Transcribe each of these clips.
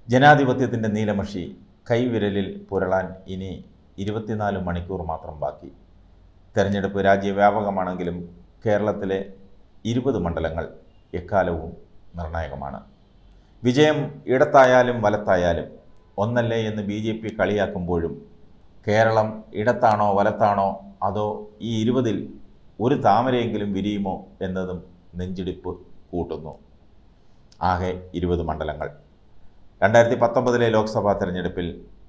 ജനാധിപത്യത്തിൻ്റെ നീലമഷി കൈവിരലിൽ പുരളാൻ ഇനി 24 മണിക്കൂർ മാത്രം ബാക്കി. തെരഞ്ഞെടുപ്പ് രാജ്യവ്യാപകമാണെങ്കിലും കേരളത്തിലെ 20 മണ്ഡലങ്ങൾ എക്കാലവും നിർണായകമാണ്. വിജയം ഇടത്തായാലും വലത്തായാലും ഒന്നല്ലേ എന്ന് BJP കളിയാക്കുമ്പോഴും കേരളം ഇടത്താണോ വലത്താണോ അതോ ഈ 20-ൽ ഒരു താമരയെങ്കിലും വിരിയുമോ എന്നതും നെഞ്ചിടിപ്പ് കൂട്ടുന്നു. ആകെ 20 മണ്ഡലങ്ങൾ. 2019 ലോക്സഭാ തെരഞ്ഞെടുപ്പിൽ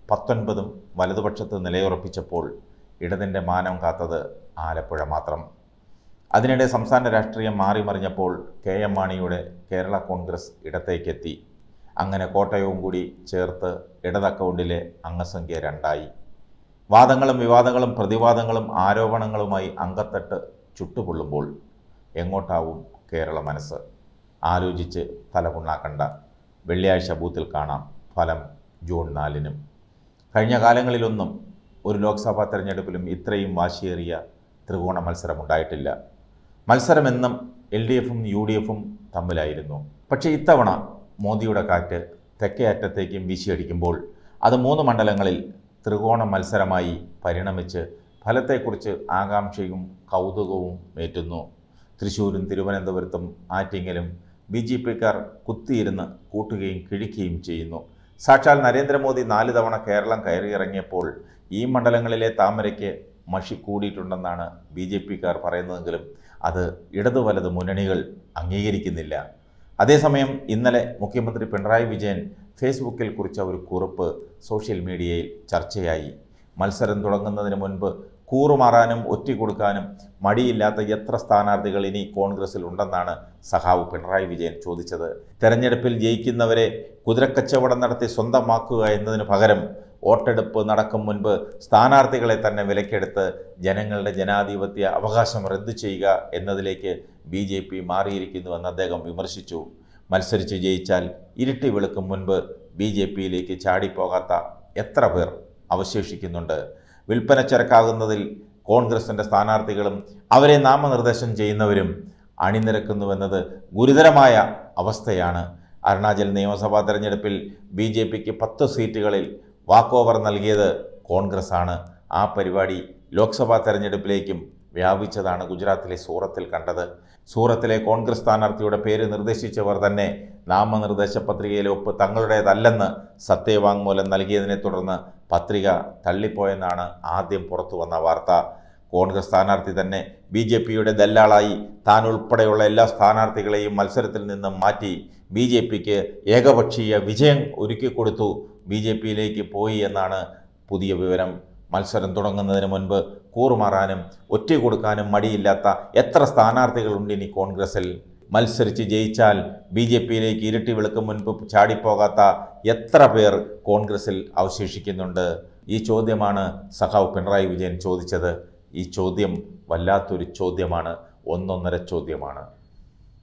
19 വലതുപക്ഷത്ത് നിലയുറപ്പിച്ചപ്പോൾ ഇടതിൻ്റെ മാനം കാത്തത് ആലപ്പുഴ മാത്രം. അതിനിടെ സംസ്ഥാന രാഷ്ട്രീയം മാറിമറിഞ്ഞപ്പോൾ KM മാണിയുടെ കേരള കോൺഗ്രസ് ഇടത്തേക്കെത്തി. അങ്ങനെ കോട്ടയവും കൂടി ചേർത്ത് ഇടത് അക്കൗണ്ടിലെ അംഗസംഖ്യ 2ആയി. വാദങ്ങളും വിവാദങ്ങളും പ്രതിവാദങ്ങളും ആരോപണങ്ങളുമായി അങ്കത്തട്ട് ചുട്ടുപൊള്ളുമ്പോൾ എങ്ങോട്ടാവും കേരള മനസ്സ്? ആലോചിച്ച് തലപുണ്ണാക്കണ്ട. വെള്ളിയാഴ്ച ബൂത്തിൽ കാണാം ഫലം ജൂൺ 4-നും. കഴിഞ്ഞ കാലങ്ങളിലൊന്നും ഒരു ലോക്സഭാ തെരഞ്ഞെടുപ്പിലും ഇത്രയും വാശിയേറിയ ത്രികോണ മത്സരമുണ്ടായിട്ടില്ല. മത്സരമെന്നും LDFും UDFും തമ്മിലായിരുന്നു. പക്ഷേ ഇത്തവണ മോദിയുടെ കാറ്റ് തെക്കേ അറ്റത്തേക്കും വീശിയടിക്കുമ്പോൾ അത് 3 മണ്ഡലങ്ങളിൽ ത്രികോണ മത്സരമായി പരിണമിച്ച് ഫലത്തെക്കുറിച്ച് ആകാംക്ഷയും കൗതുകവും ഏറ്റുന്നു. തൃശ്ശൂരും തിരുവനന്തപുരത്തും ആറ്റിങ്ങലും BJPക്കാർ കുത്തിയിരുന്ന് കൂട്ടുകയും കിഴിക്കുകയും ചെയ്യുന്നു. സാക്ഷാൽ നരേന്ദ്രമോദി 4 തവണ കേരളം കയറിയിറങ്ങിയപ്പോൾ ഈ മണ്ഡലങ്ങളിലെ താമരയ്ക്ക് മഷി കൂടിയിട്ടുണ്ടെന്നാണ് BJPക്കാർ പറയുന്നതെങ്കിലും അത് ഇടതു വലത് മുന്നണികൾ അംഗീകരിക്കുന്നില്ല. അതേസമയം ഇന്നലെ മുഖ്യമന്ത്രി പിണറായി വിജയൻ ഫേസ്ബുക്കിൽ കുറിച്ച ഒരു കുറിപ്പ് സോഷ്യൽ മീഡിയയിൽ ചർച്ചയായി. മത്സരം തുടങ്ങുന്നതിന് മുൻപ് കൂറുമാറാനും ഒറ്റിക്കൊടുക്കാനും മടിയില്ലാത്ത എത്ര സ്ഥാനാർത്ഥികൾ ഇനി കോൺഗ്രസിൽ ഉണ്ടെന്നാണ് സഖാവ് പിണറായി വിജയൻ ചോദിച്ചത്. തെരഞ്ഞെടുപ്പിൽ ജയിക്കുന്നവരെ കുതിരക്കച്ചവടം നടത്തി സ്വന്തമാക്കുക എന്നതിന് പകരം വോട്ടെടുപ്പ് നടക്കും മുൻപ് സ്ഥാനാർത്ഥികളെ തന്നെ വിലക്കെടുത്ത് ജനങ്ങളുടെ ജനാധിപത്യ അവകാശം റദ്ദു ചെയ്യുക എന്നതിലേക്ക് BJP മാറിയിരിക്കുന്നുവെന്ന് അദ്ദേഹം വിമർശിച്ചു. മത്സരിച്ച് ജയിച്ചാൽ ഇരുട്ടി വെളുക്കും മുൻപ് BJPയിലേക്ക് ചാടിപ്പോകാത്ത എത്ര പേർ അവശേഷിക്കുന്നുണ്ട്? വിൽപ്പനച്ചരക്കാകുന്നതിൽ കോൺഗ്രസിൻ്റെ സ്ഥാനാർത്ഥികളും അവരെ നാമനിർദ്ദേശം ചെയ്യുന്നവരും അണിനിരക്കുന്നുവെന്നത് ഗുരുതരമായ അവസ്ഥയാണ്. അരുണാചൽ നിയമസഭാ തെരഞ്ഞെടുപ്പിൽ BJPക്ക് 10 സീറ്റുകളിൽ വാക്ക് ഓവർ നൽകിയത് കോൺഗ്രസ്സാണ്. ആ പരിപാടി ലോക്സഭാ തെരഞ്ഞെടുപ്പിലേക്കും വ്യാപിച്ചതാണ് ഗുജറാത്തിലെ സൂറത്തിൽ കണ്ടത്. സൂറത്തിലെ കോൺഗ്രസ് സ്ഥാനാർത്ഥിയുടെ പേര് നിർദ്ദേശിച്ചവർ തന്നെ നാമനിർദ്ദേശ പത്രികയിലെ ഒപ്പ് തങ്ങളുടേതല്ലെന്ന് സത്യവാങ്മൂലം നൽകിയതിനെ തുടർന്ന് പത്രിക തള്ളിപ്പോയെന്നാണ് ആദ്യം പുറത്തു വന്ന വാർത്ത. കോൺഗ്രസ് സ്ഥാനാർത്ഥി തന്നെ BJPയുടെ ദല്ലാളായി താൻ ഉൾപ്പെടെയുള്ള എല്ലാ സ്ഥാനാർത്ഥികളെയും മത്സരത്തിൽ നിന്നും മാറ്റി BJPക്ക് ഏകപക്ഷീയ വിജയം ഒരുക്കിക്കൊടുത്തു BJPയിലേക്ക് പോയി എന്നാണ് പുതിയ വിവരം. മത്സരം തുടങ്ങുന്നതിന് മുൻപ് കൂറുമാറാനും ഒറ്റിക്കൊടുക്കാനും മടിയില്ലാത്ത എത്ര സ്ഥാനാർത്ഥികളുണ്ട് ഇനി കോൺഗ്രസിൽ? മത്സരിച്ച് ജയിച്ചാൽ BJPയിലേക്ക് ഇരുട്ടി വെളുക്കും മുൻപ് ചാടിപ്പോകാത്ത എത്ര പേർ കോൺഗ്രസിൽ അവശേഷിക്കുന്നുണ്ട്? ഈ ചോദ്യമാണ് സഖാവ് പിണറായി വിജയൻ ചോദിച്ചത്. ഈ ചോദ്യം വല്ലാത്തൊരു ചോദ്യമാണ്, ഒന്നൊന്നര ചോദ്യമാണ്.